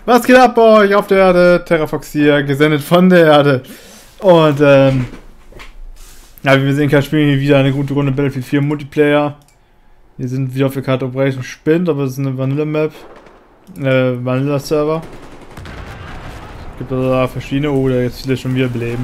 Was geht ab bei euch auf der Erde? Terrafox hier, gesendet von der Erde. Und, ja, wie wir sehen können, spielen wir hier wieder eine gute Runde Battlefield 4 Multiplayer. Wir sind wieder auf der Karte Operation Spind, aber es ist eine Vanilla-Map. Vanilla-Server. Gibt also da verschiedene. Oh, da jetzt viele schon wieder beleben.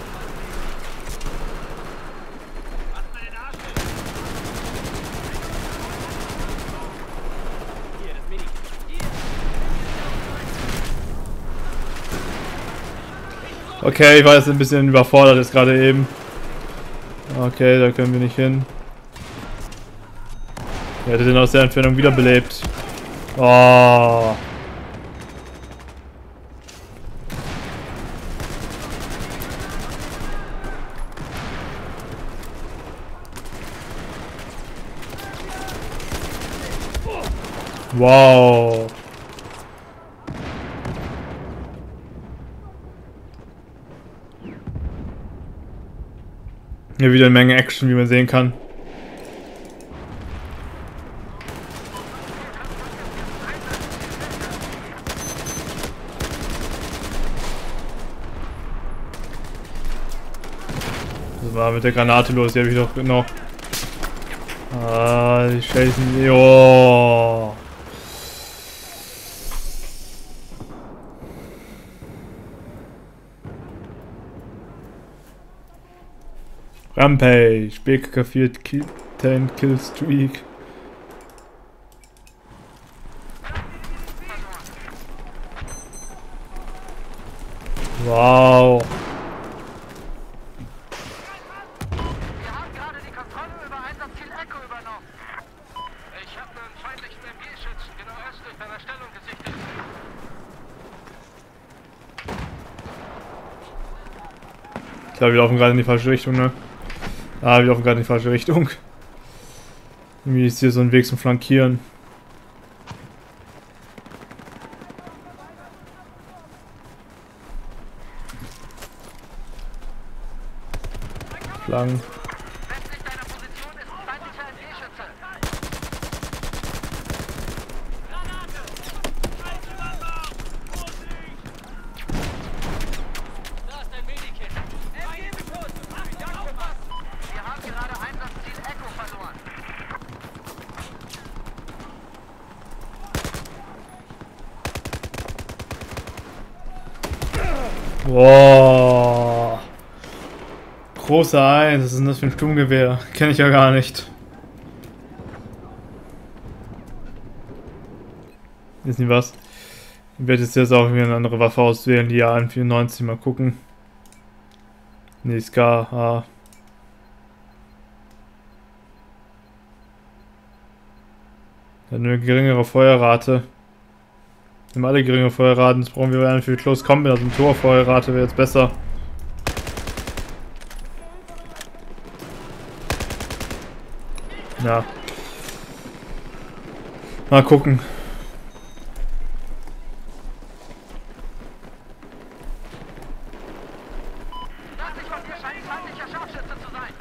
Okay, ich war jetzt ein bisschen überfordert jetzt gerade eben. Okay, da können wir nicht hin. Er hätte den aus der Entfernung wiederbelebt. Oh. Wow. Hier wieder eine Menge Action, wie man sehen kann. Was war mit der Granate los? Die habe ich doch noch. Ah, die scheißen. Jo. Rampage, BKK 10 Kill Streak. Wow. Wir haben gerade die Kontrolle über Einsatzziel Echo übernommen. Ich habe einen feindlichen MG-Schützen genau östlich deiner Stellung gesichtet. Ich glaube, wir laufen gerade in die falsche Richtung, ne? Ah, wir laufen gerade in die falsche Richtung. Irgendwie ist hier so ein Weg zum Flankieren. Flanken. Westlich deiner Position ist ein feindlicher MG-Schütze. Da ist ein Medikit. Wir haben gerade Einsatzziel Echo verloren. Wow. Großer Eins, was ist denn das für ein Sturmgewehr? Kenne ich ja gar nicht. Ist nicht was. Ich werde jetzt auch wieder eine andere Waffe auswählen, die AN94, mal gucken. Nee, Scar, Hat eine geringere Feuerrate. Wir haben alle geringe Feuerraten, jetzt brauchen wir einen für Close Combat, also eine Torfeuerrate wäre jetzt besser. Ja. Mal gucken. Nördlich von dir scheint ein feindlicher Scharfschütze zu sein.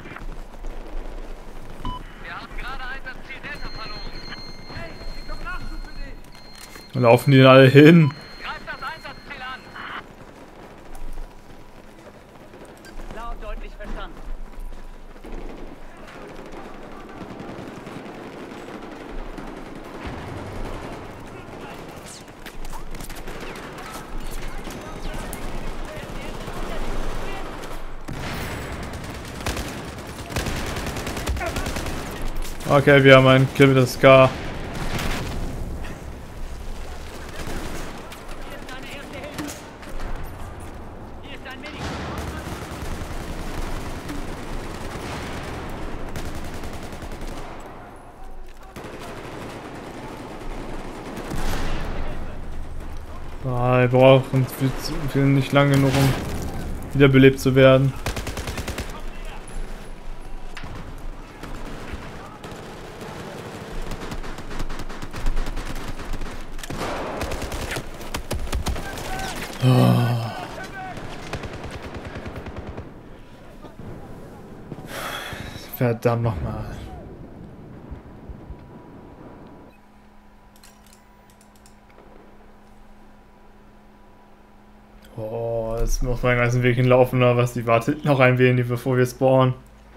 Wir haben gerade Einsatzziel Delta verloren. Hey, ich komme Nachschub für dich. Wo laufen die denn alle hin? Greif das Einsatzziel an. Klar und deutlich verstanden. Okay, wir haben einen Kill mit der Scar. Hier ist deine erste Hilfe. Hier ist dein Medikit. Ah, wir brauchen viel nicht lange genug, um wiederbelebt zu werden. Oh. Verdammt nochmal. Oh, jetzt muss man den ganzen Weg hinlaufen, oder was? Die wartet noch ein wenig, bevor wir spawnen.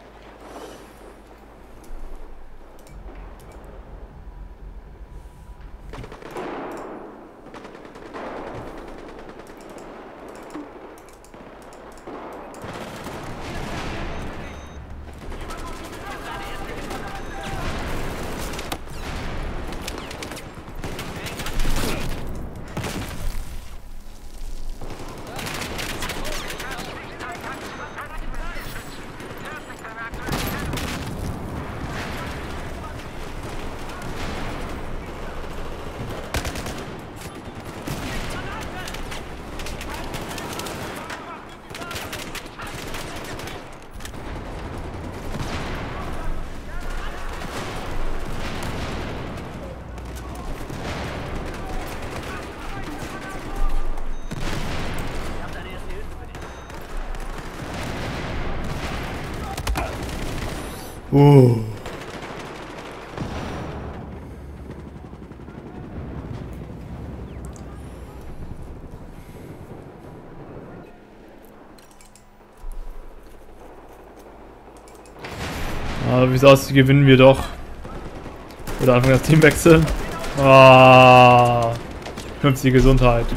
Aber wie es aussieht, gewinnen wir doch. Oder einfach das Team wechseln. Ah, 50 Gesundheit.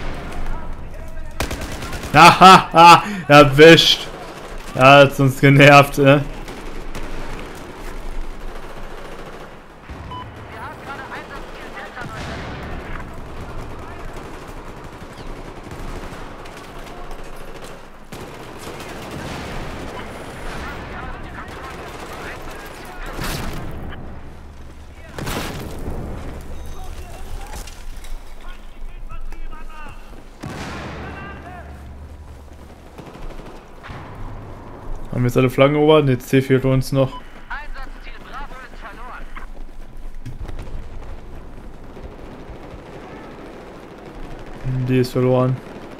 Hahaha, erwischt. Er hat uns genervt, Wir haben gerade Einsatzziel Delta neutralisiert. Haben wir jetzt alle Flaggen erobert? Ne, C fehlt uns noch. Einsatzziel Bravo ist verloren. Die ist verloren.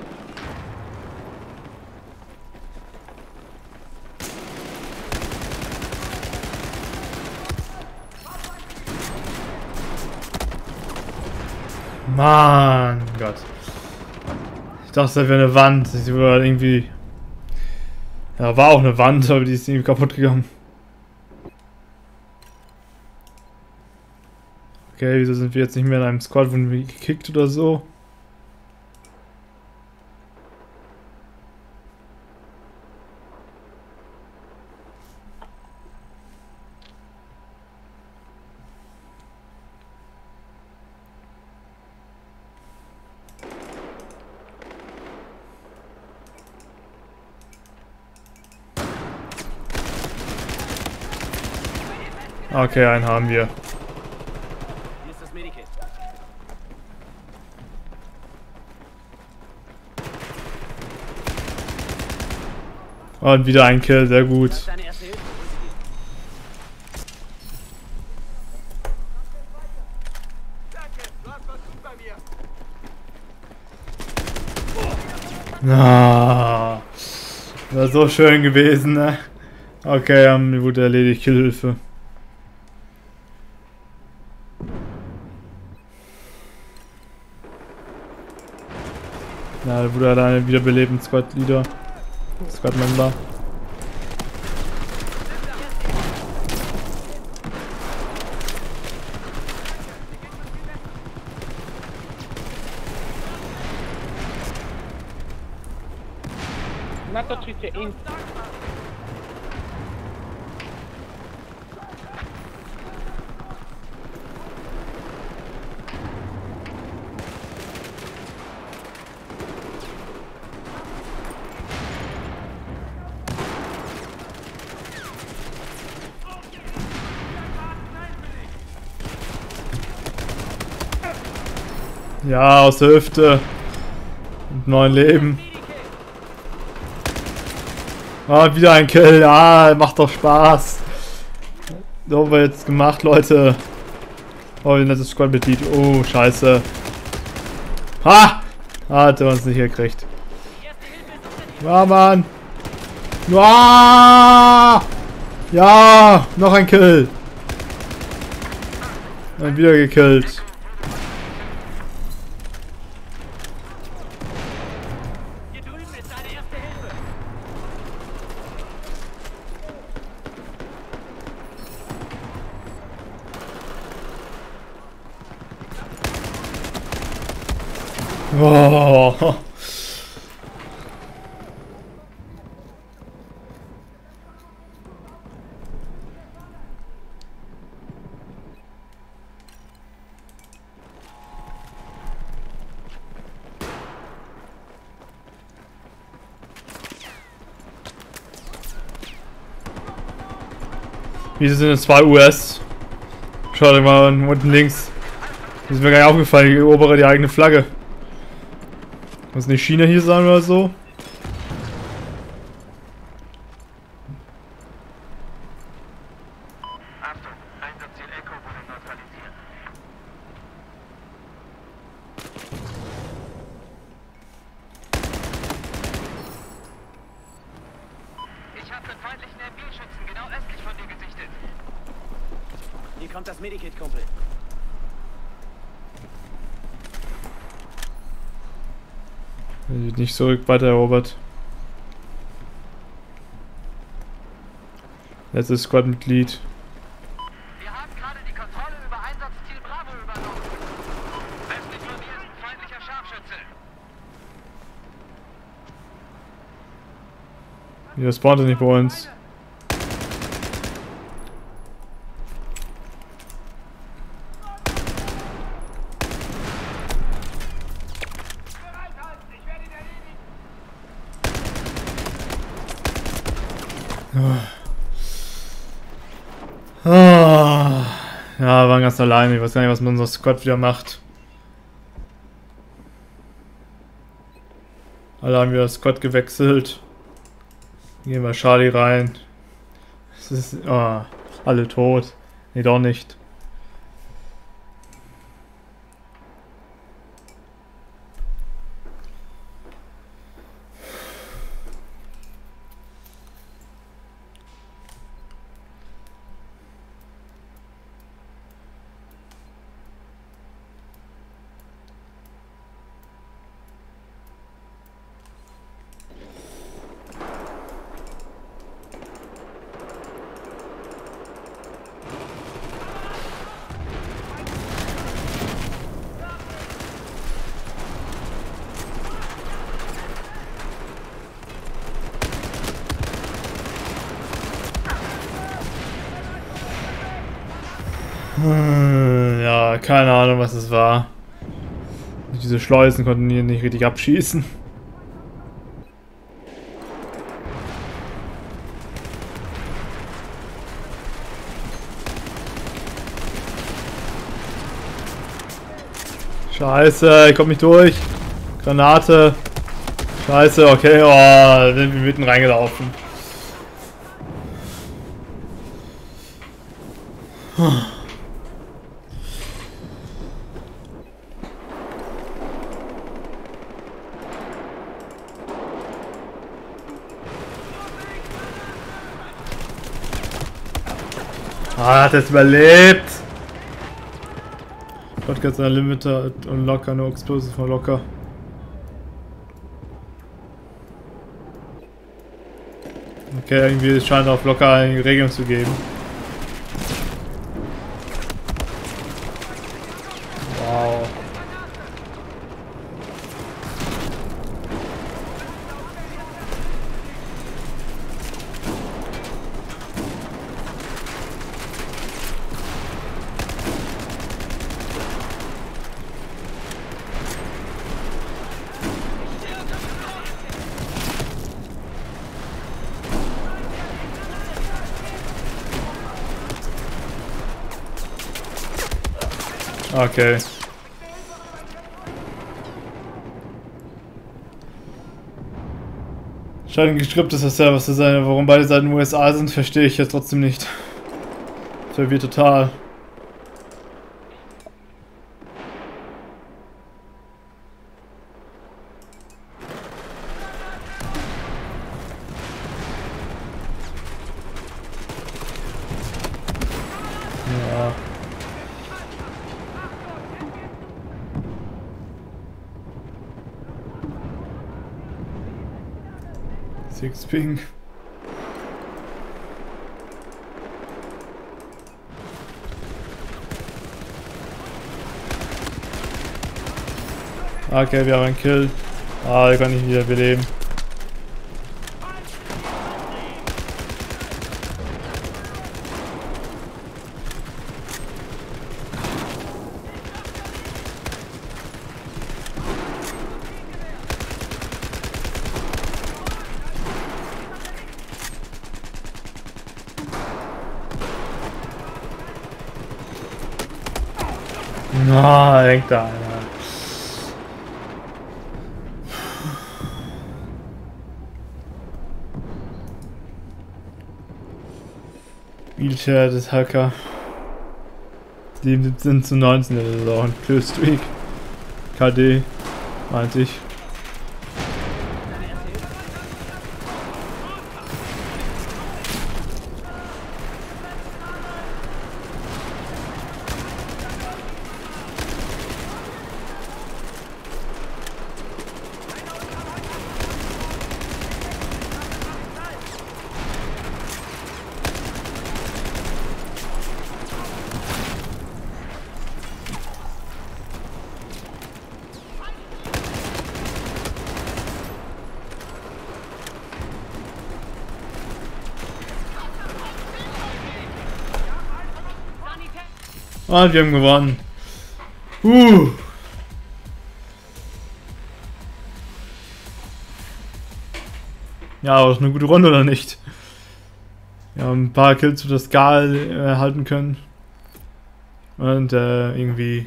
Mann, Gott. Ich dachte, das wäre eine Wand. Sie war irgendwie... Ja, war auch eine Wand, aber die ist irgendwie kaputt gegangen. Okay, wieso sind wir jetzt nicht mehr in einem Squad, wurden wir gekickt oder so? Okay, einen haben wir. Hier ist das Medikit. Und wieder ein Kill, sehr gut. Deine erste Hilfe. Ah, war so schön gewesen, ne? Okay, haben wir wurde erledigt, Killhilfe. Ja, da wurde alleine wiederbeleben, Squad-Leader. Squad-Member. Natoczycie in. Ja, aus der Hüfte. Und 9 Leben. Ah, wieder ein Kill. Ah, macht doch Spaß. So haben wir jetzt gemacht, Leute. Oh, ein nettes Squad-Mitglied. Oh, scheiße. Ha! Ah, hat er uns nicht gekriegt. Ja, Mann. Ah! Ja, noch ein Kill. Und wieder gekillt. Oh. Wieso sind es 2 US? Schaut euch mal unten links. Das ist mir gar nicht aufgefallen, ich erobere die eigene Flagge. Muss nicht China hier sein oder so? Achtung, Einsatzziel Echo wurde neutralisiert. Ich habe den feindlichen MG-Schützen genau östlich von dir gesichtet. Hier kommt das Medikit, Kumpel. Er wird nicht zurück weiter erobert. Letztes Squad-Mitglied. Wir haben gerade die Kontrolle über Einsatzziel Bravo übernommen. Westlich von dir ist ein feindlicher Scharfschütze. Hier spawnt er nicht bei uns. Ah. Ja, waren ganz alleine. Ich weiß gar nicht, was mit unserem Squad wieder macht. Alle haben wieder das Squad gewechselt. Gehen wir Charlie rein. Es ist. Oh, alle tot. Nee, doch nicht. Ja, keine Ahnung, was es war. Diese Schleusen konnten hier nicht richtig abschießen. Scheiße, ich komm nicht durch. Granate. Scheiße, okay, oh, sind wir mitten reingelaufen. Ah, hat es überlebt! Gott, jetzt ein Limiter und locker, nur Explosive von locker. Okay, irgendwie scheint auf locker eine Regelung zu geben. Wow. Okay. Scheint ein geskriptetes Server zu sein, warum beide Seiten USA sind, verstehe ich jetzt trotzdem nicht. Verwirrt total. Ja. Six Ping. Okay, wir haben einen Kill. Ah, der kann ich wieder beleben. Na, hängt da einer. Wheelchair des Hacker. 17 zu 19, das ist auch ein Killstreak. KD, meinte ich. Und wir haben gewonnen. Ja, aber das eine gute Runde oder nicht? Wir haben ein paar Kills für das Gal erhalten können. Und irgendwie...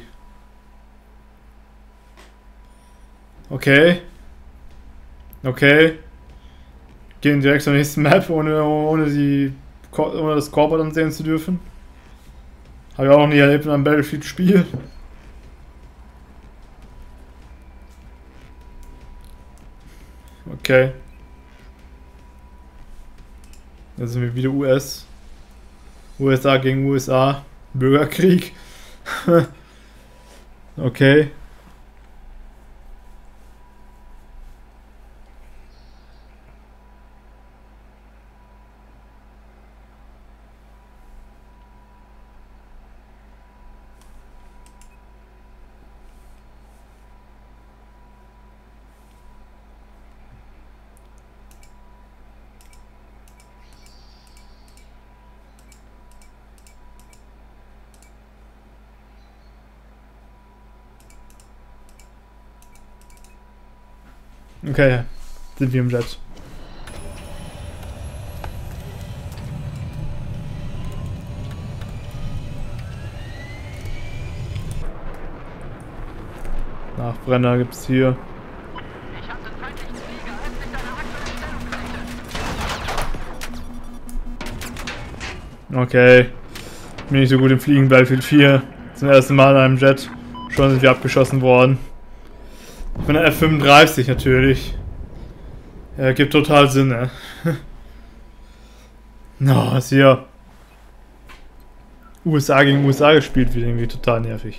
Okay. Okay. Gehen direkt zur nächsten Map, ohne das Corporate dann sehen zu dürfen. Habe ich auch noch nie erlebt in einem Battlefield-Spiel. Okay. Jetzt sind wir wieder USA gegen USA. Bürgerkrieg. Okay. Okay, sind wir im Jet. Nachbrenner gibt's hier. Ich habe den feindlichen Flieger östlich deiner aktuellen Stellung. Okay. Bin nicht so gut im Fliegen, Battlefield 4. Zum ersten Mal in einem Jet. Schon sind wir abgeschossen worden. Ich bin der F-35 natürlich. Ja, gibt total Sinn, ne? No, ist hier USA gegen USA gespielt wird, irgendwie total nervig.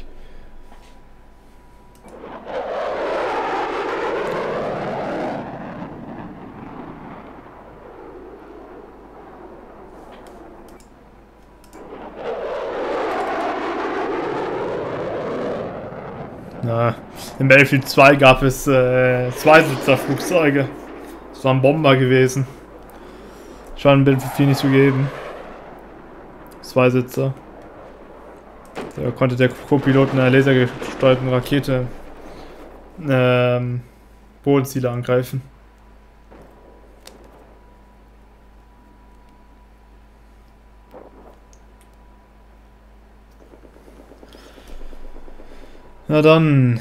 Na, in Battlefield 2 gab es Zweisitzer-Flugzeuge. Das war ein Bomber gewesen. Scheint in Battlefield 4 nicht zu geben. Zweisitzer. Da konnte der Co-Pilot einer lasergesteuerten Rakete Bodenziele angreifen. Na dann.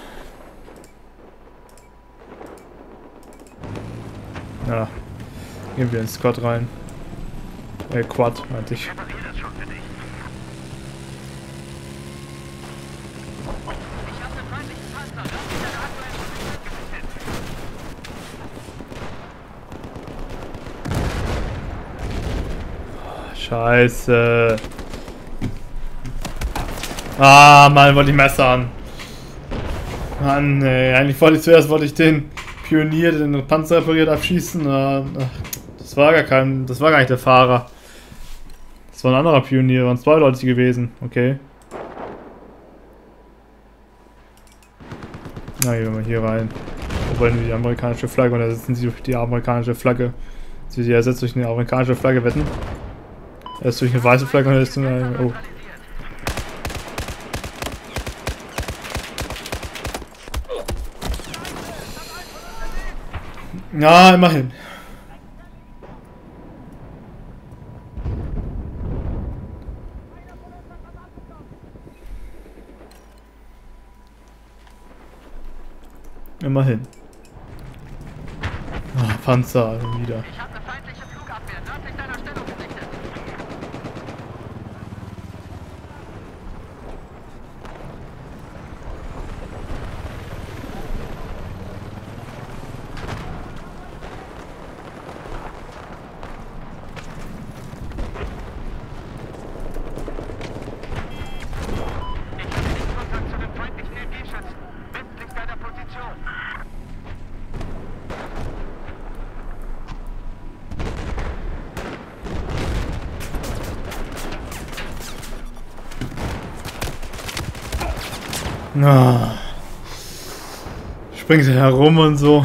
Ja. Gehen wir ins Squad rein. Quad, meinte ich. Scheiße. Ah, Mann, wollte ich messern. Mann, ey. Eigentlich wollte ich den Pionier, den Panzer repariert, abschießen. Das war gar nicht der Fahrer. Das war ein anderer Pionier, waren 2 Leute gewesen. Okay. Na, gehen wir mal hier rein. Wo wollen wir die amerikanische Flagge? Und da sitzen sie durch die amerikanische Flagge. Sie ersetzt durch eine amerikanische Flagge wetten. Erst durch eine weiße Flagge und dann ist durch eine. Oh. Ja, immerhin. Immerhin. Ah, Panzer wieder. Ich habe eine feindliche Flugabwehr nördlich deiner Stellung gesichtet. Ich habe Lichtkontakt zu den feindlichen MG-Schützen. Westlich deiner Position. Ah. Springt herum und so.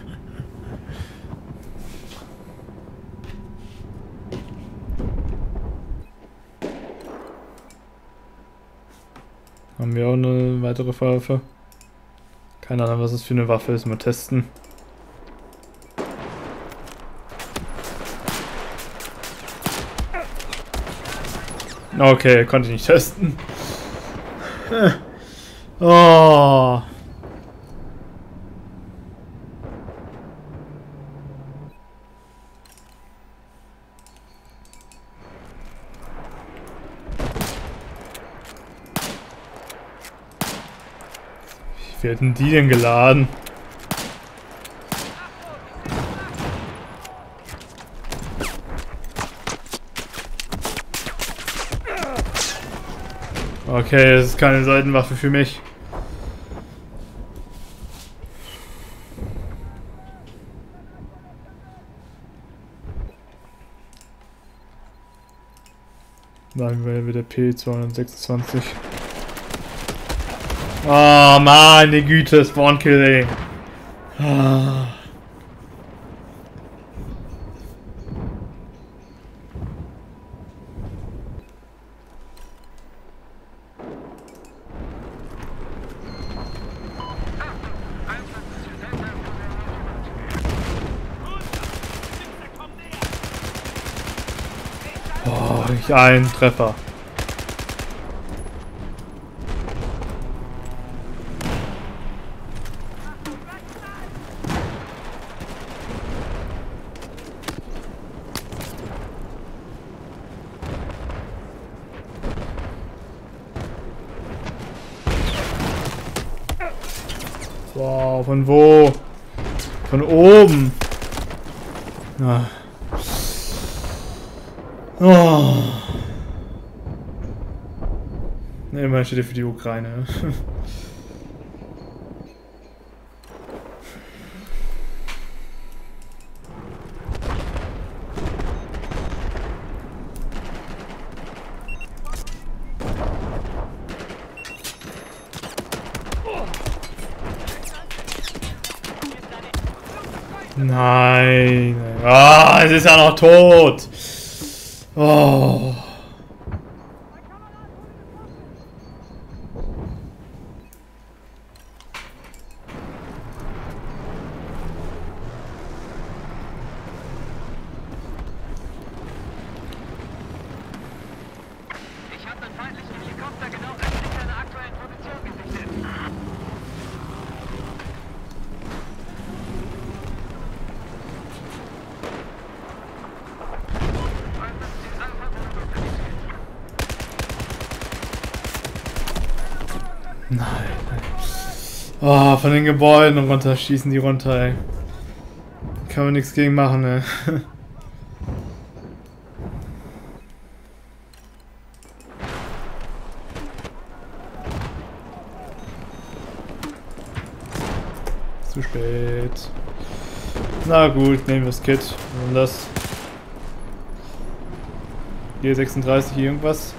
Haben wir auch eine weitere Waffe? Keine Ahnung, was das für eine Waffe ist. Mal testen. Okay, konnte ich nicht testen. Oh. Wie werden die denn geladen? Okay, das ist keine Seitenwaffe für mich. Sagen wir wieder P226. Oh meine Güte, Spawn-Killing. Ah. Oh, ich einen Treffer. Wow, von wo? Von oben. Ah. Oh. Immerhin steht er für die Ukraine. Nein. Ah, es ist ja noch tot. Oh. Ich habe einen feindlichen Helikopter genau östlich deiner aktuellen Position gesichtet. Nein, nein. Oh, von den Gebäuden runter, schießen die runter, ey. Kann man nichts gegen machen, ey. Zu spät. Na gut, nehmen wir das Kit. Und das. Hier 36 irgendwas.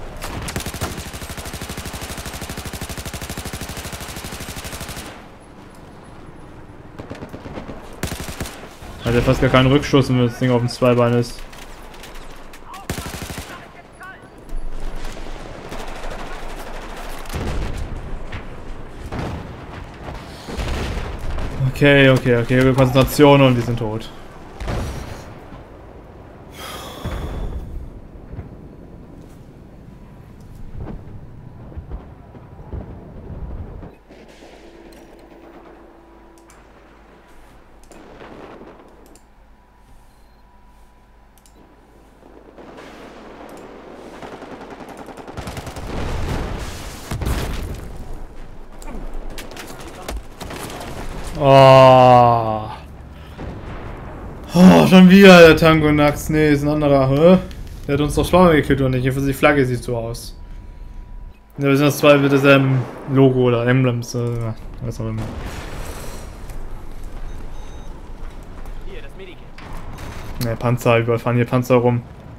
Hat ja fast gar keinen Rückstoß, wenn das Ding auf dem Zweibein ist. Okay, Konzentration und die sind tot. Oh. Oh, schon wieder der Tango Nax. Nee, ist ein anderer. Hä? Der hat uns doch Schwamme gekillt und nicht. Hier für die Flagge sieht so aus. Ja, wir sind das zwei mit diesem Logo oder Emblems. Was auch immer. Hier, das Medikit. Ne, Panzer, überall fahren hier Panzer rum.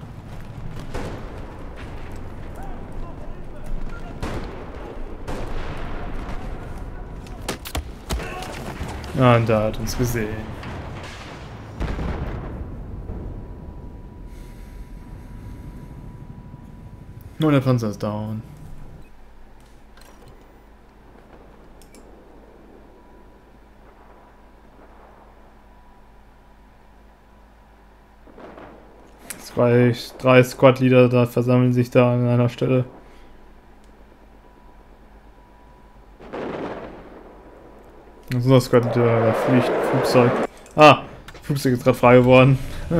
Ah, und da hat uns gesehen. Nur der Panzer ist down. Drei Squad-Leader da versammeln sich da an einer Stelle. Das ist das Squad-Leader, da fliegt Flugzeug. Ah, Flugzeug ist gerade frei geworden.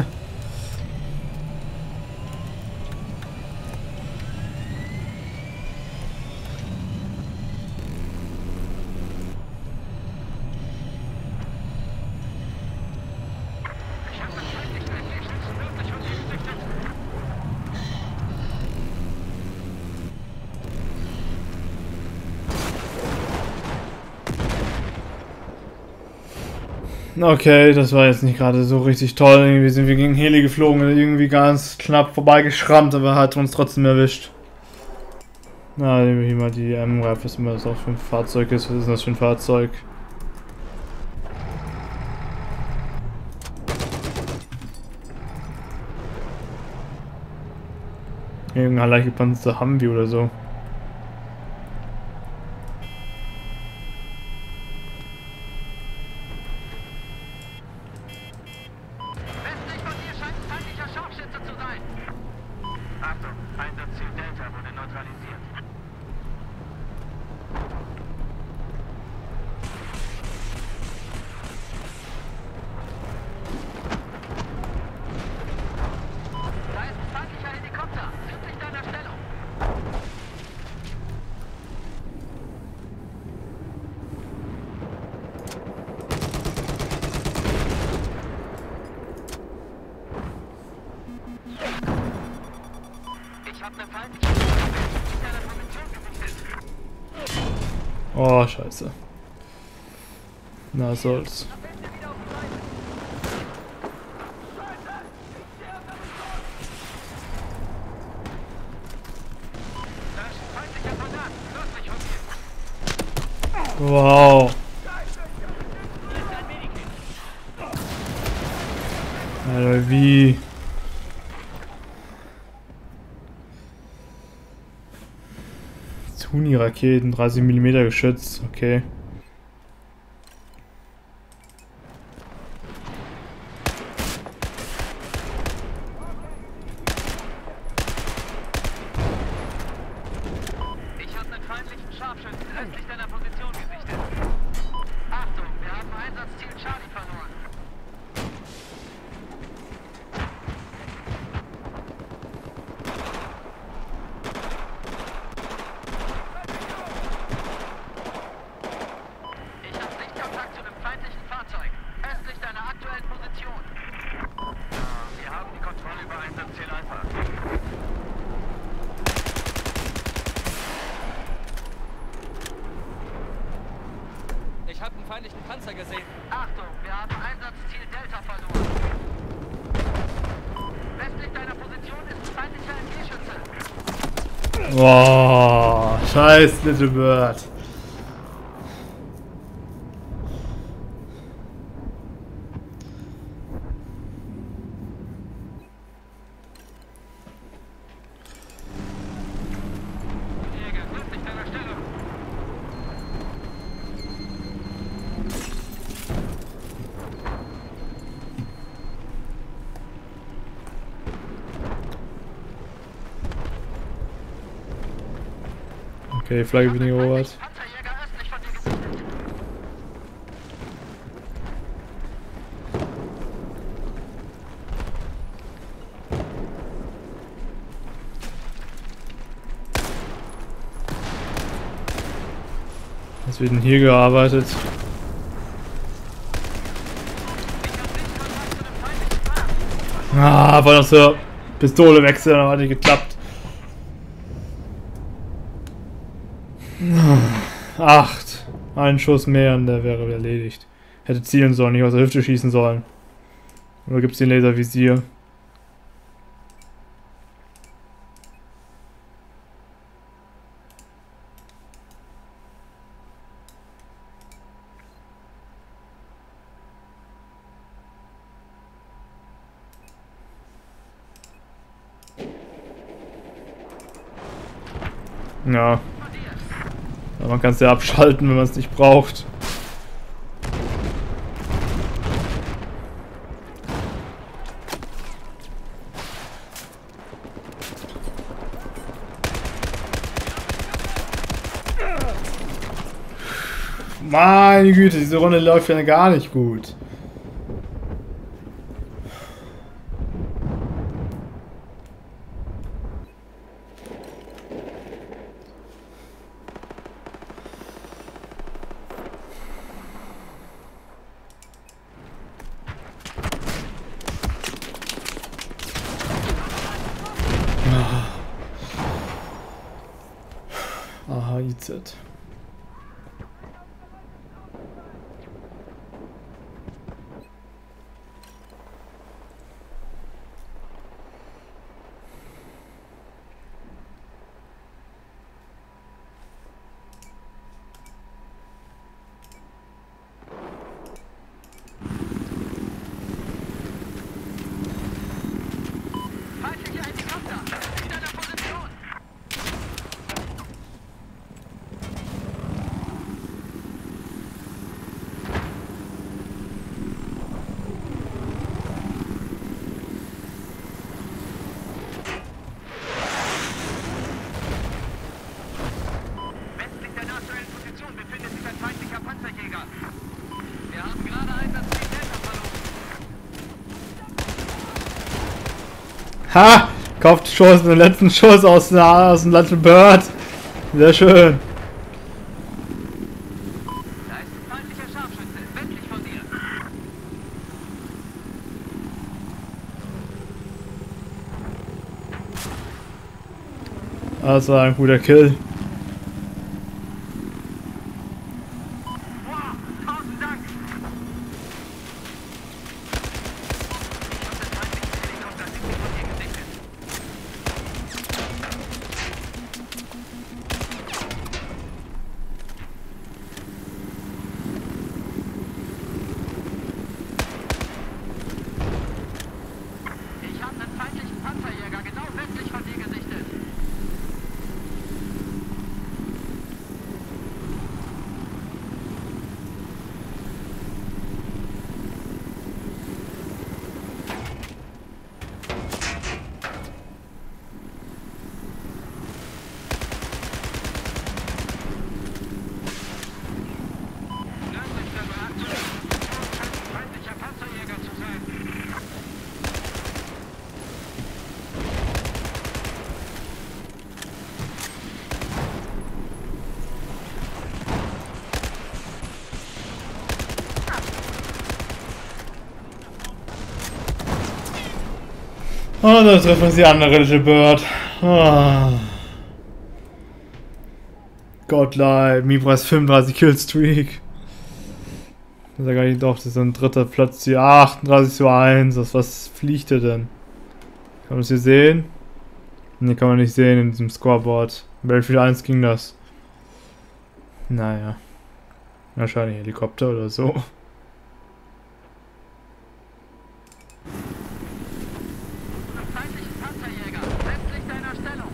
Okay, das war jetzt nicht gerade so richtig toll. Irgendwie sind wir gegen Heli geflogen und irgendwie ganz knapp vorbeigeschrammt, aber hat uns trotzdem erwischt. Na, nehmen wir hier mal die M-Rap, was immer das auch für ein Fahrzeug ist. Was ist das für ein Fahrzeug? Irgendein leicht gepanzerter Humvee oder so. Westlich von dir scheint ein feindlicher Scharfschütze zu sein. Achtung, Einsatzziel Delta wurde neutralisiert. Da ist ein feindlicher Helikopter, südlich deiner Stellung. Ich habe eine feindliche Helikopter in deiner Position gesichtet. Oh, scheiße. Na, soll's. Da ist ein feindlicher Soldat, nördlich von dir. Wow. Hier ist ein Medikit. Alter, wie? Tuni-Raketen, 30 mm Geschütz, okay. Ich habe einen feindlichen Scharfschützen östlich deiner Position gesichtet. Achtung, wir haben Einsatzziel Charlie verloren. Ich habe Sichtkontakt zu einem feindlichen Fahrzeug, östlich deiner aktuellen Position. Wir haben die Kontrolle über Einsatzziel Alpha. Ich habe einen feindlichen Panzer gesehen. Achtung, wir haben Einsatzziel Delta verloren. Westlich deiner Position ist ein feindlicher MG-Schütze. Boah, scheiß Little Bird. Okay, Flagge bin ich erobert. Panzerjäger östlich von dir gesichtet. Was wird denn hier gearbeitet? Ah, war noch zur Pistole wechseln, aber hat nicht geklappt. 8. Ein Schuss mehr und der wäre erledigt. Hätte zielen sollen, nicht aus der Hüfte schießen sollen. Oder gibt es den Laservisier? Ja. Aber man kann es ja abschalten, wenn man es nicht braucht. Meine Güte, diese Runde läuft ja gar nicht gut. Aha, IZ. Feindliche Helikopter! Wieder in der Position! Westlich der aktuellen Position befindet sich ein feindlicher Panzerjäger. Wir haben gerade Einsatzziel Delta verloren. Ha! Kauft Schuss, den letzten Schuss aus dem Little Bird. Sehr schön. Da ist ein feindlicher Scharfschütze, westlich von dir. Das war ein guter Kill. Wow, 1000 Dank! Ich habe den feindlichen Helikopter südlich von dir gesichtet. Ich habe einen feindlichen Panzerjäger genau westlich von dir gesichtet. Nördlich der aktuellen Position scheint ein feindlicher Panzerjäger zu sein. Und dann treffen uns die andere Little Bird. Ah. Godlike, Mibras 35 Killstreak. Das ist ja gar nicht doch, das ist ein dritter Platz hier. 38:1. Was fliegt der denn? Kann man das hier sehen? Ne, kann man nicht sehen in diesem Scoreboard. Battlefield 1 ging das. Naja. Wahrscheinlich Helikopter oder so. Feindlichen Panzerjäger, westlich deiner Stellung.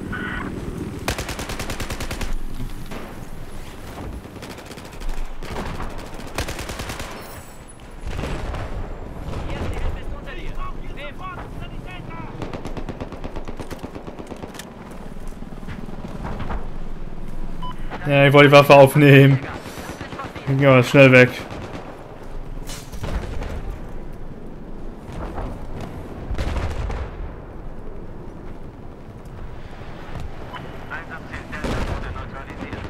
Ja, ich wollte die Waffe aufnehmen. Ging aber schnell weg. Einsatzziel Delta wurde neutralisiert.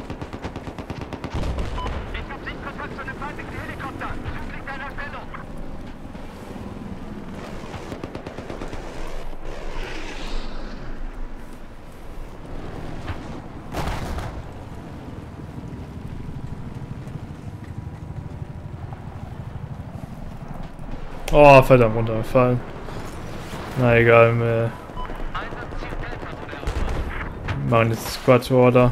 Ich habe Sichtkontakt zu einem feindlichen Helikopter. Südlich deiner Stellung. Oh, verdammt runtergefallen. Na egal, wir Einsatzziel Delta wurde erobert. machen jetzt Squad Order.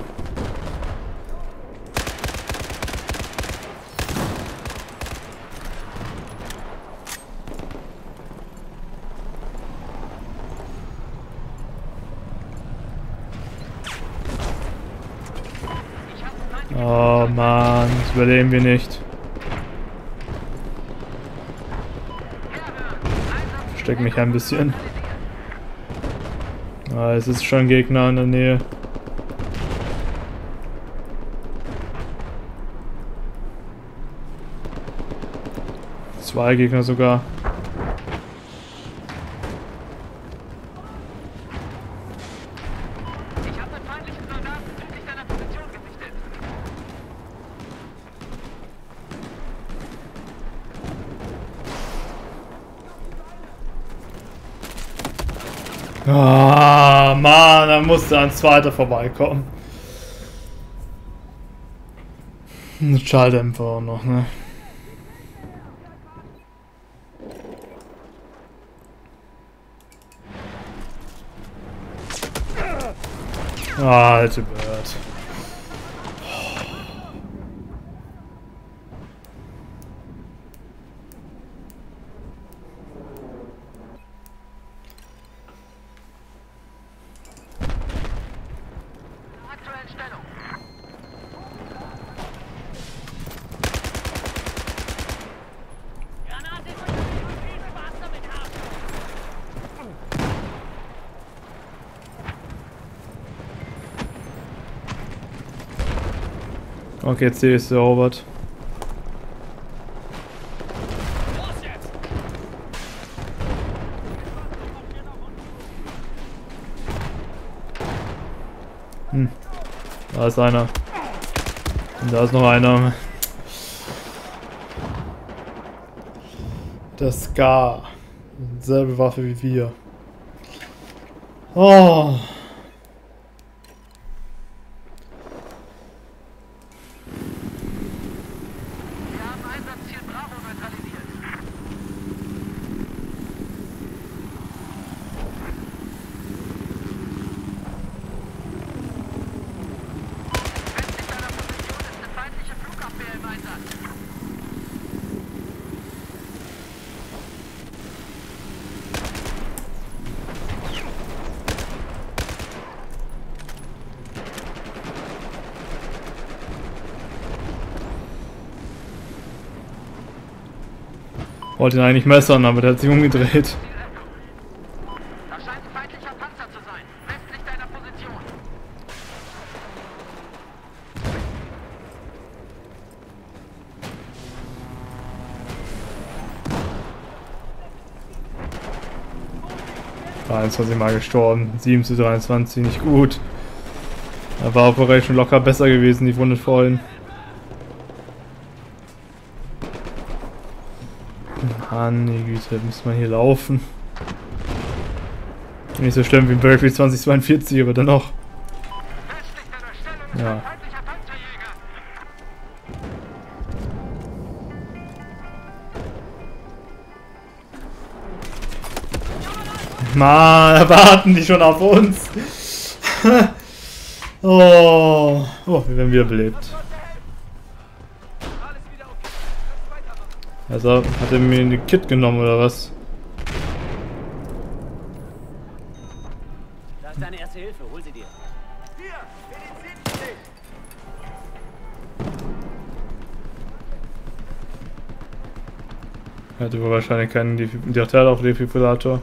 Oh Mann, das überleben wir nicht. Versteck mich ein bisschen. Ah, es ist schon ein Gegner in der Nähe. Zwei Gegner sogar. Ich habe einen feindlichen Soldaten südlich deiner Position gesichtet. Ah, Mann, da musste ein zweiter vorbeikommen. Ein Schalldämpfer auch noch, ne? Ah, alte Bird. Aktuellen Stellung. Granate von viel Spaß damit haben. Okay, jetzt ist der Robert. Los jetzt! Da ist einer. Und da ist noch einer. Das Scar. Selbe Waffe wie wir. Oh. Wir haben Einsatzziel Bravo neutralisiert. Westlich deiner Position ist eine feindliche Flugabwehr im Einsatz. Wollte ihn eigentlich messern, aber der hat sich umgedreht. Das scheint ein feindlicher Panzer zu sein. Westlich deiner Position. War 21 Mal gestorben. 7 zu 23, nicht gut. Da war Operation locker besser gewesen, die Wunde vorhin. Mann, die Güte, muss man hier laufen. Nicht so schlimm wie in Battlefield 2042, aber dennoch. Westlich deiner Stellung ist Ja. ein feindlicher Panzerjäger. Mann, da warten die schon auf uns. Oh, wir werden wiederbelebt. Alles wieder okay. Kannst weitermachen. Also, hat er mir eine Kit genommen oder was? Da ist deine erste Hilfe, hol sie dir. Hier, Medizin. Er hatte wohl wahrscheinlich keinen Defibrillator.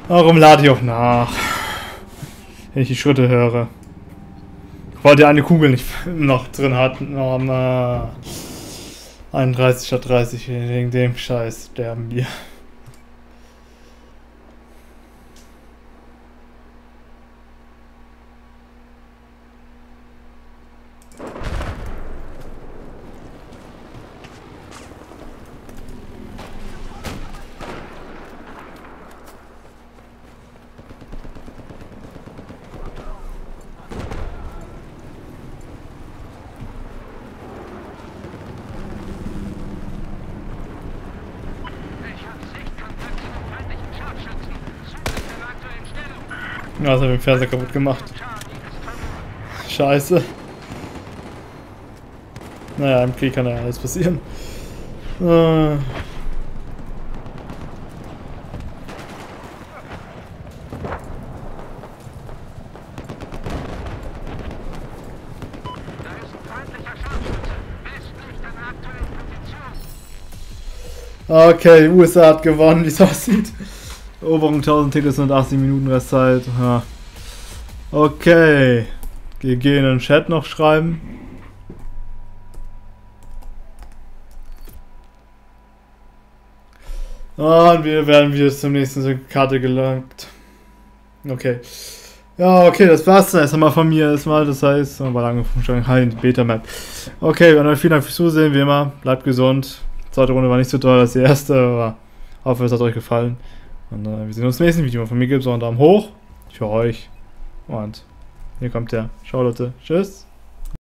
Warum lade ich auch nach? Wenn ich die Schritte höre. Weil der eine Kugel nicht noch drin hat. Oh, na. 31 statt 30. Wegen dem Scheiß sterben wir. Ja, das hat den Fernseher kaputt gemacht. Scheiße. Naja, im Krieg kann ja alles passieren. Okay, USA hat gewonnen, wie es aussieht. Eroberung 1000 Tickets und 80 Minuten Restzeit. Ja. Okay. GG in den Chat noch schreiben. Und wir werden wieder zum nächsten Karte gelangt. Okay. Ja, okay, das war's dann erstmal von mir. Erstmal, das heißt, war lange von Shanghai Beta Map. Okay, dann vielen Dank fürs Zusehen, wie immer. Bleibt gesund. Die zweite Runde war nicht so toll als die erste, aber hoffe, es hat euch gefallen. Und wir sehen uns im nächsten Video. Von mir gibt es auch einen Daumen hoch. Für euch. Und hier kommt der. Ciao, Leute. Tschüss.